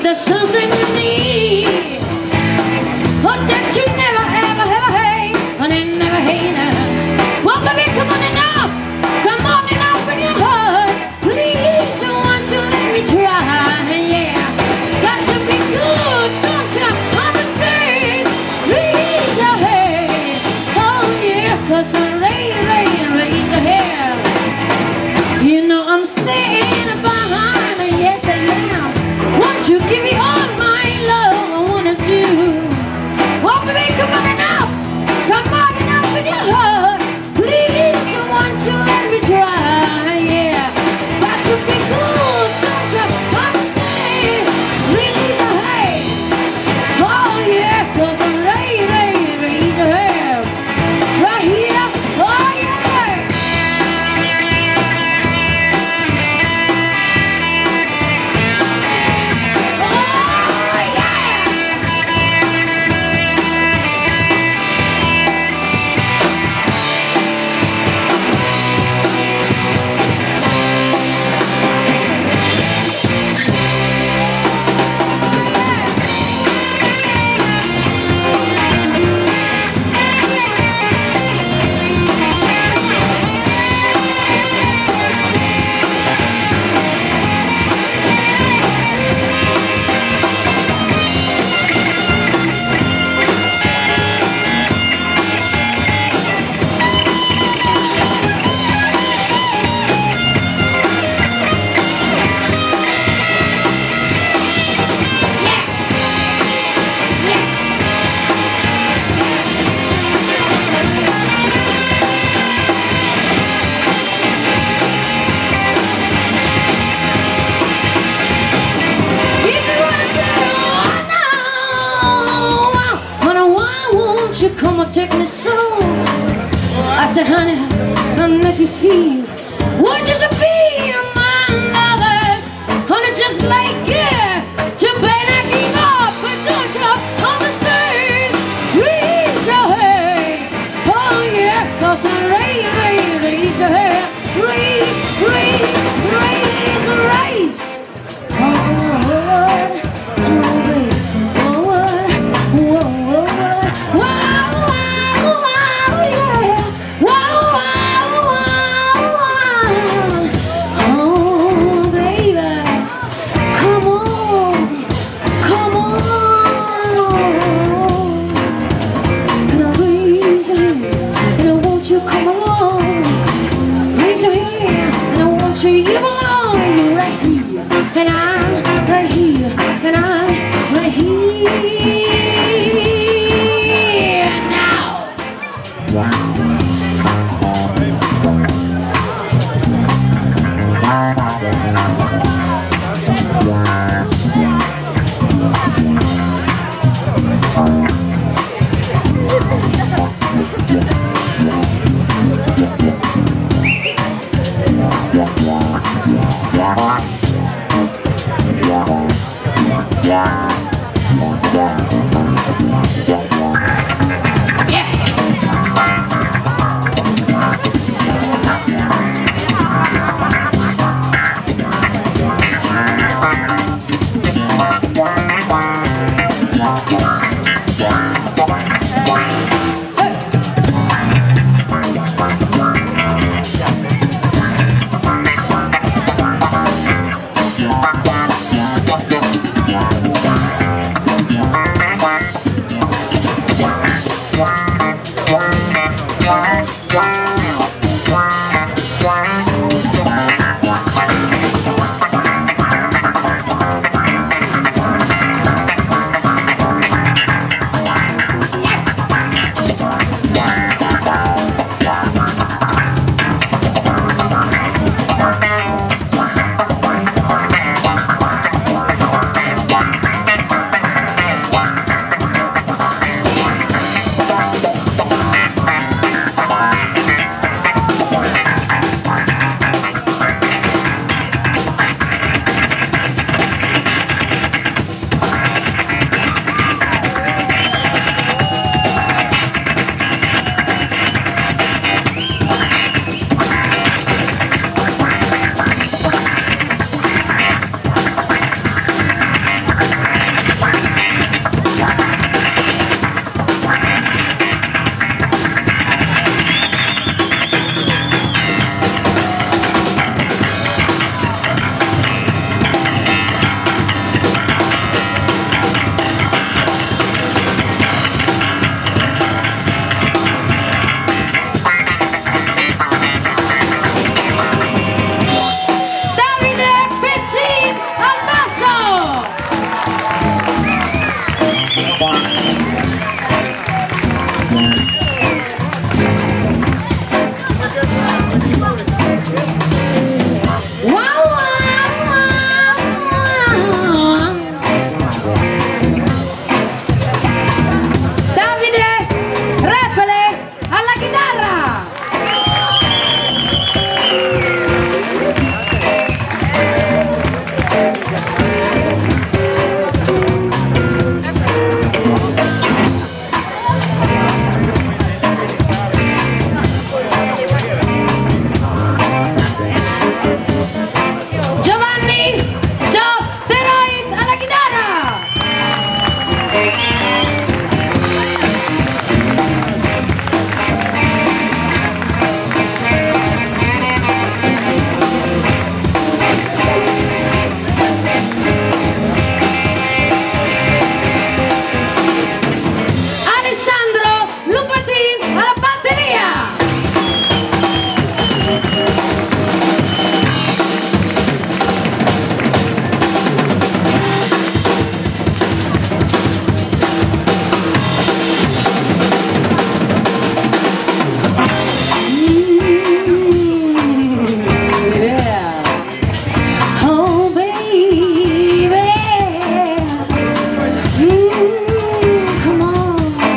there's something you need, oh, that you never ever ever hate, and then never hated. Well, baby, come on and up, come on and open your heart, please. Won't you let me try? Yeah, got to be good, don't you understand? Raise your head, oh yeah, 'cause raise your head. You know I'm staying behind, yes I am. Won't you give me all my love? I wanna do. Oh baby, come on and up, come on and open your heart, please. Won't you let me try? Yeah, got to be good, don't you understand? Raise your head, oh yeah, 'cause I'm raise your head, right here, oh yeah. Come on, take me so. I said, honey, and if you feel, would you be my lover? Honey, just like it, you better give up, but don't you understand? Raise your head, oh yeah, 'cause I raise your head, raise. You come along, raise your hand. Wow, wow, wow. Davide Refele alla chitarra.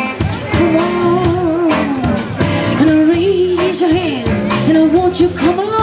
Won't you come along?